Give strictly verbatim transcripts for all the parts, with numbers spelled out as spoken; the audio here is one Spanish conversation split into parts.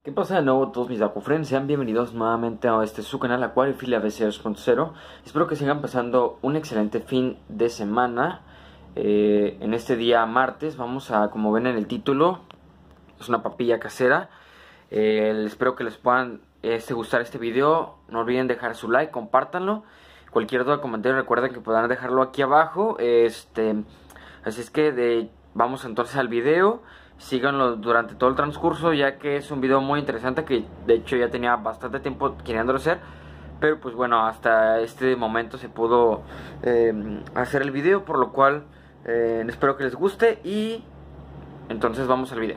¿Qué pasa de nuevo todos mis DakuFriends? Sean bienvenidos nuevamente a este su canal Aquariofilia B C dos punto cero. Espero que sigan pasando un excelente fin de semana. eh, En este día martes vamos a, como ven en el título, es una papilla casera. eh, Espero que les puedan este, gustar este video. No olviden dejar su like, compártanlo. Cualquier duda o comentario recuerden que podrán dejarlo aquí abajo. este Así es que de, vamos entonces al video. Síganlo durante todo el transcurso, ya que es un video muy interesante que de hecho ya tenía bastante tiempo queriéndolo hacer, pero pues bueno, hasta este momento se pudo eh, hacer el video, por lo cual eh, espero que les guste y entonces vamos al video.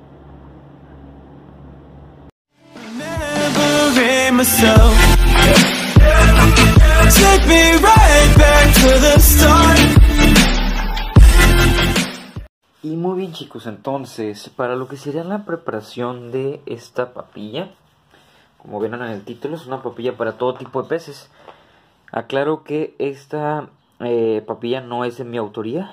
Y muy bien, chicos, entonces para lo que sería la preparación de esta papilla, como vieron en el título, es una papilla para todo tipo de peces. Aclaro que esta eh, papilla no es de mi autoría,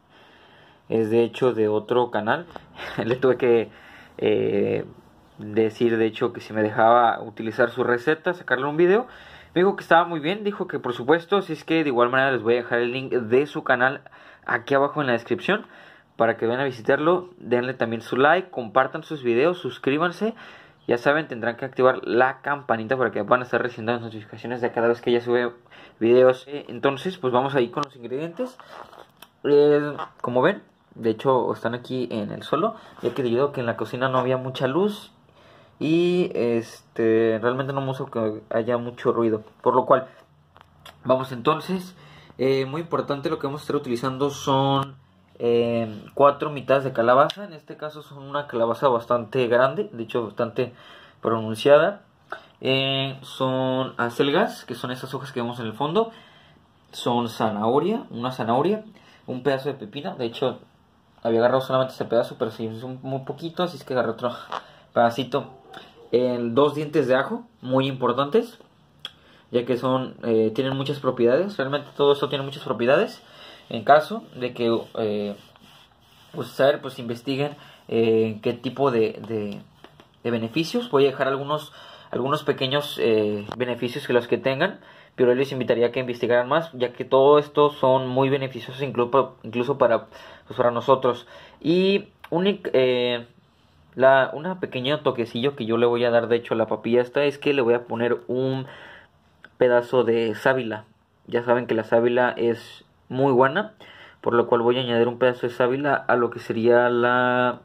es de hecho de otro canal. Le tuve que eh, decir de hecho que si me dejaba utilizar su receta, sacarle un video. Me dijo que estaba muy bien, dijo que por supuesto, si es que de igual manera les voy a dejar el link de su canal aquí abajo en la descripción para que vayan a visitarlo. Denle también su like, compartan sus videos, suscríbanse. Ya saben, tendrán que activar la campanita para que puedan estar recibiendo las notificaciones de cada vez que ella sube videos. Entonces, pues vamos ahí con los ingredientes. Eh, como ven, de hecho están aquí en el suelo, ya que debido a que en la cocina no había mucha luz y este realmente no me gusta que haya mucho ruido, por lo cual vamos entonces. Eh, muy importante, lo que vamos a estar utilizando son eh, cuatro mitades de calabaza. En este caso son una calabaza bastante grande, de hecho bastante pronunciada. Eh, son acelgas, que son esas hojas que vemos en el fondo. Son zanahoria, una zanahoria, un pedazo de pepino. De hecho había agarrado solamente ese pedazo, pero sí es un, muy poquito, así es que agarré otro pedacito. Eh, dos dientes de ajo, muy importantes, ya que son eh, tienen muchas propiedades. Realmente todo esto tiene muchas propiedades. En caso de que eh, pues saber, pues investiguen eh, qué tipo de, de, de beneficios. Voy a dejar algunos algunos pequeños eh, beneficios que los que tengan, pero les invitaría a que investigaran más, ya que todo esto son muy beneficiosos incluso, incluso para, pues para nosotros. Y un, eh, la, una pequeña toquecillo que yo le voy a dar de hecho a la papilla esta es que le voy a poner un pedazo de sábila. Ya saben que la sábila es muy buena, por lo cual voy a añadir un pedazo de sábila a lo que sería la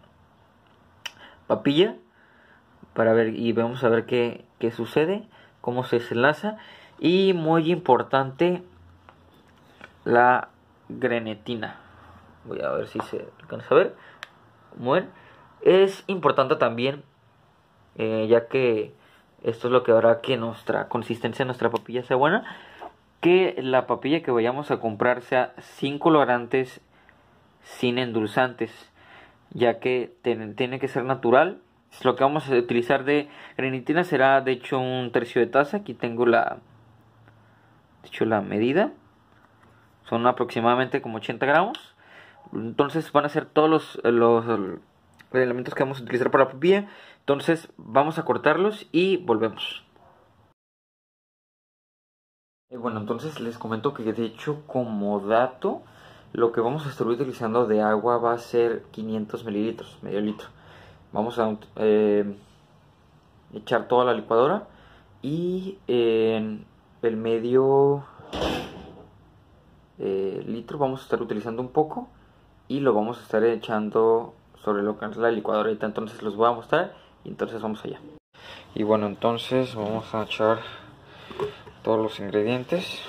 papilla para ver, y vamos a ver qué, qué sucede, cómo se desenlaza. Y muy importante, la grenetina. Voy a ver si se alcanza a ver. Bueno, es importante también, eh, ya que esto es lo que hará que nuestra consistencia de nuestra papilla sea buena, que la papilla que vayamos a comprar sea sin colorantes, sin endulzantes, ya que ten, tiene que ser natural. Lo que vamos a utilizar de grenetina será de hecho un tercio de taza. Aquí tengo la, de hecho la medida, son aproximadamente como ochenta gramos. Entonces van a ser todos los, los, los elementos que vamos a utilizar para la papilla. Entonces vamos a cortarlos y volvemos. Y bueno, entonces les comento que de hecho como dato, lo que vamos a estar utilizando de agua va a ser quinientos mililitros, medio litro. Vamos a eh, echar toda la licuadora y en el medio eh, litro vamos a estar utilizando un poco y lo vamos a estar echando sobre lo que es la licuadora. Entonces los voy a mostrar y entonces vamos allá. Y bueno, entonces vamos a echar todos los ingredientes.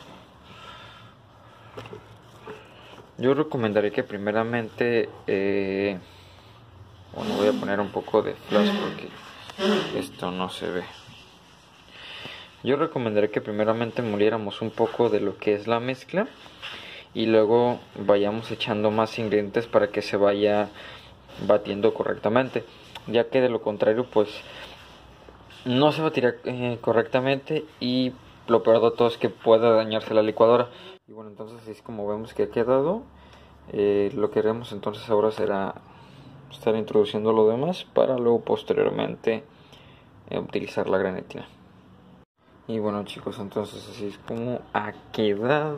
Yo recomendaría que primeramente eh, bueno, voy a poner un poco de flash porque esto no se ve. Yo recomendaría que primeramente moliéramos un poco de lo que es la mezcla y luego vayamos echando más ingredientes para que se vaya batiendo correctamente, ya que de lo contrario pues no se batirá eh, correctamente y lo peor de todo es que pueda dañarse la licuadora. Y bueno, entonces así es como vemos que ha quedado. Eh, lo que haremos entonces ahora será estar introduciendo lo demás para luego posteriormente eh, utilizar la grenetina. Y bueno chicos, entonces así es como ha quedado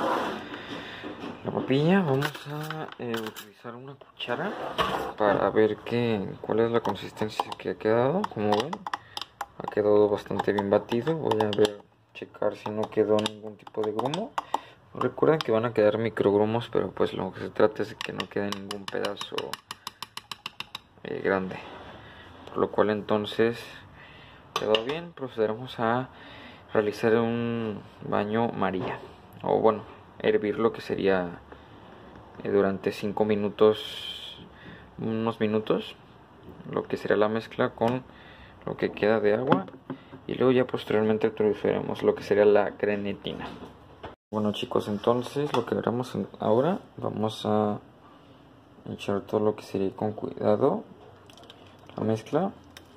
la papilla. Vamos a eh, utilizar una cuchara para ver qué, cuál es la consistencia que ha quedado. Como ven, ha quedado bastante bien batido. Voy a ver, checar si no quedó ningún tipo de grumo. Recuerden que van a quedar microgrumos, pero pues lo que se trata es de que no quede ningún pedazo eh, grande. Por lo cual entonces quedó bien. Procederemos a realizar un baño María, o bueno, hervir lo que sería eh, durante cinco minutos, unos minutos, lo que será la mezcla con lo que queda de agua, y luego ya posteriormente introduciremos lo que sería la grenetina. Bueno chicos, entonces lo que haremos ahora, vamos a echar todo lo que sería con cuidado la mezcla.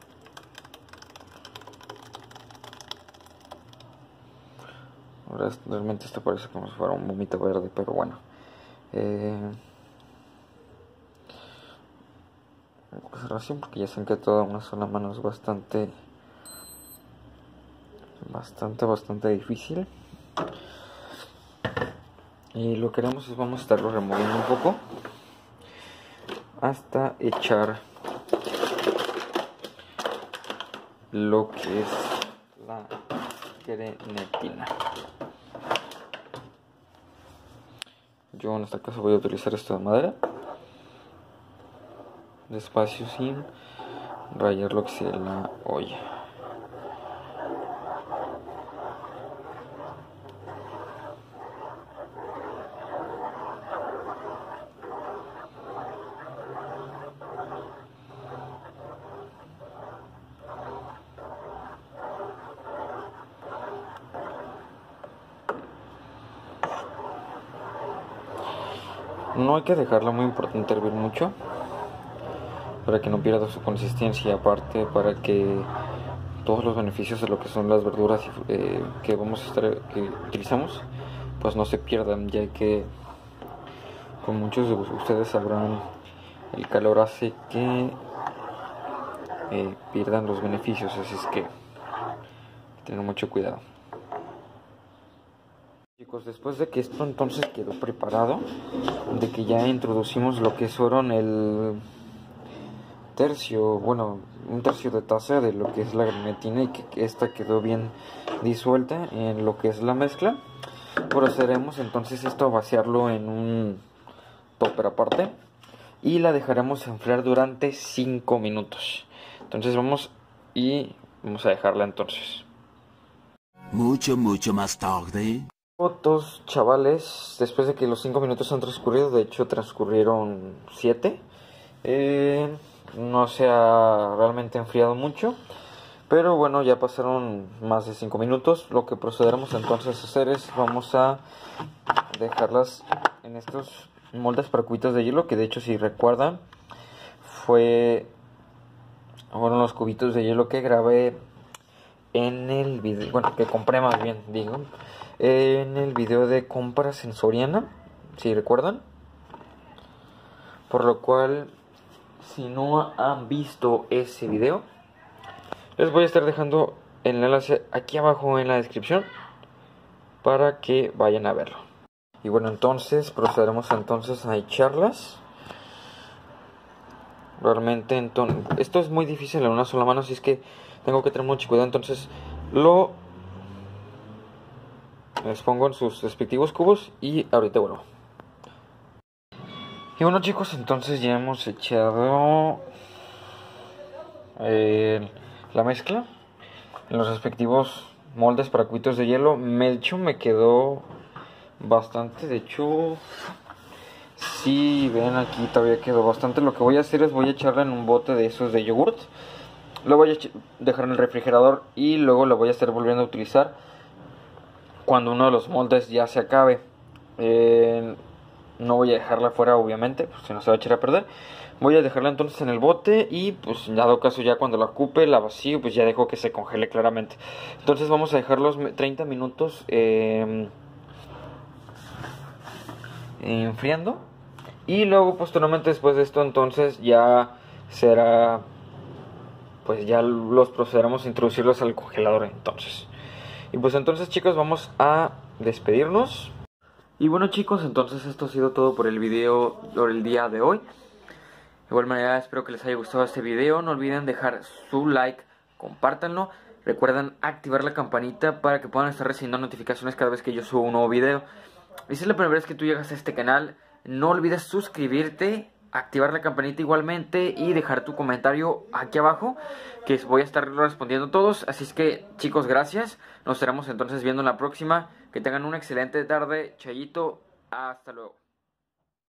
Ahora realmente esto parece como si fuera un vómito verde, pero bueno. Eh, Conservación, porque ya saben que toda una sola mano es bastante, bastante, bastante difícil. Y lo que haremos es vamos a estarlo removiendo un poco hasta echar lo que es la grenetina. Yo en este caso voy a utilizar esto de madera, despacio sin rayar lo que sea la olla. No hay que dejarla, muy importante, hervir mucho para que no pierda su consistencia, aparte para que todos los beneficios de lo que son las verduras eh, que vamos a estar que utilizamos pues no se pierdan, ya que como muchos de ustedes sabrán, el calor hace que eh, pierdan los beneficios, así es que tener mucho cuidado. Chicos, después de que esto entonces quedó preparado, de que ya introducimos lo que fueron el tercio, bueno, un tercio de taza de lo que es la grenetina, y que esta quedó bien disuelta en lo que es la mezcla, procederemos entonces esto a vaciarlo en un topper aparte y la dejaremos enfriar durante cinco minutos. Entonces vamos y vamos a dejarla entonces. Mucho, mucho más tarde. Fotos, chavales, después de que los cinco minutos han transcurrido, de hecho transcurrieron siete, eh, no se ha realmente enfriado mucho, pero bueno, ya pasaron más de cinco minutos. Lo que procederemos entonces a hacer es, vamos a dejarlas en estos moldes para cubitos de hielo, que de hecho si recuerdan, fue, fueron los cubitos de hielo que grabé en el video, bueno, que compré más bien, digo, en el video de compras en Soriana, si recuerdan. Por lo cual, si no han visto ese video, les voy a estar dejando el enlace aquí abajo en la descripción para que vayan a verlo. Y bueno, entonces procederemos entonces a echarlas. Realmente entonces, esto es muy difícil en una sola mano, así es que tengo que tener mucho cuidado. Entonces lo les pongo en sus respectivos cubos y ahorita vuelvo. Y bueno chicos, entonces ya hemos echado eh, la mezcla en los respectivos moldes para cubitos de hielo. De hecho me quedó bastante, de hecho si ven aquí todavía quedó bastante. Lo que voy a hacer es voy a echarla en un bote de esos de yogurt, lo voy a dejar en el refrigerador y luego lo voy a estar volviendo a utilizar cuando uno de los moldes ya se acabe. Eh, no voy a dejarla fuera, obviamente, pues si no se va a echar a perder. Voy a dejarla entonces en el bote y pues en dado caso ya cuando la ocupe, la vacío, pues ya dejo que se congele claramente. Entonces vamos a dejarlos treinta minutos eh, enfriando. Y luego posteriormente después de esto entonces ya será pues ya los procederemos a introducirlos al congelador entonces. Y pues entonces, chicos, vamos a despedirnos. Y bueno, chicos, entonces esto ha sido todo por el video, por el día de hoy. De igual manera, espero que les haya gustado este video. No olviden dejar su like, compártanlo. Recuerden activar la campanita para que puedan estar recibiendo notificaciones cada vez que yo subo un nuevo video. Y si es la primera vez que tú llegas a este canal, no olvides suscribirte, activar la campanita igualmente y dejar tu comentario aquí abajo, que voy a estar respondiendo todos. Así es que, chicos, gracias. Nos estaremos entonces viendo en la próxima. Que tengan una excelente tarde. Chayito, hasta luego.